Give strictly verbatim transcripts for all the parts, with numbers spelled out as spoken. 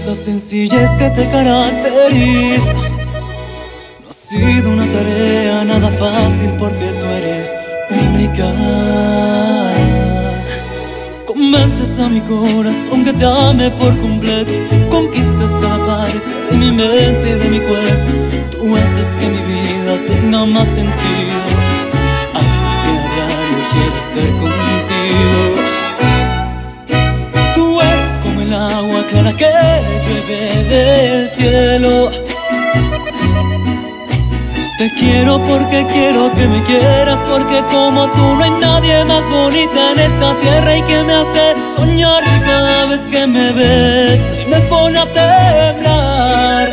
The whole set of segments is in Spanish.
esa sencillez que te caracteriza. No ha sido una tarea nada fácil porque tú eres única. Convences a mi corazón que te ame por completo. Conquistas cada parte de mi mente y de mi cuerpo. Tú haces que mi vida tenga más sentido. Haces que a diario quiera ser contigo. Tú eres como el agua clara que llueve del cielo. Te quiero porque quiero que me quieras, porque como tú no hay nadie más bonita en esta tierra y que me hace soñar cada vez que me ves y me pone a temblar,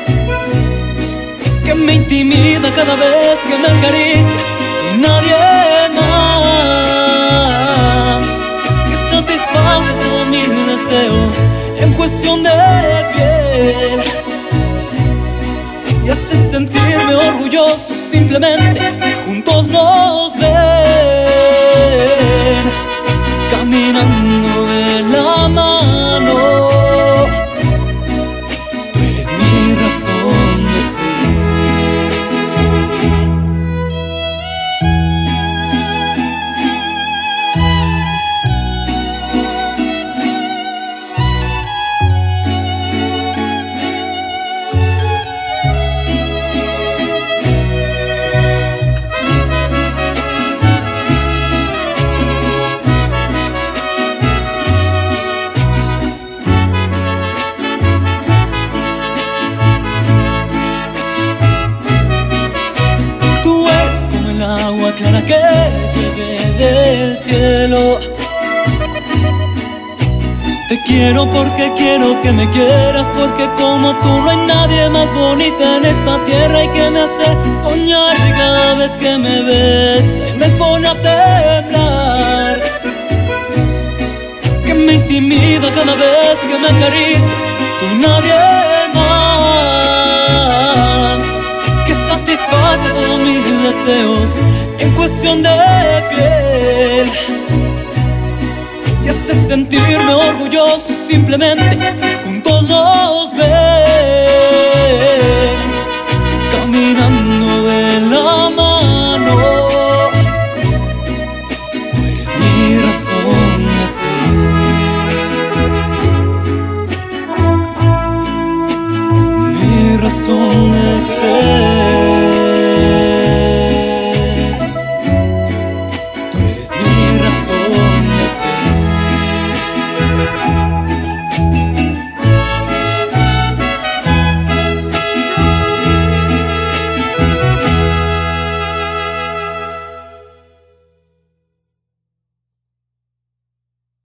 que me intimida cada vez que me acaricia, que nadie más, que satisface todos mis deseos en cuestión de piel. Y hace sentirme orgulloso simplemente si juntos nos ven caminando de la mano. Tú eres mi razón de agua clara que llueve del cielo. Te quiero porque quiero que me quieras, porque como tú no hay nadie más bonita en esta tierra y que me hace soñar cada vez que me ves y me pone a temblar, que me intimida cada vez que me acaricia, tú y nadie más, que satisface todos mis deseos en cuestión de piel. Y hace sentirme orgulloso simplemente si juntos nos ven caminando de la mano. Tú eres mi razón de ser, mi razón de ser.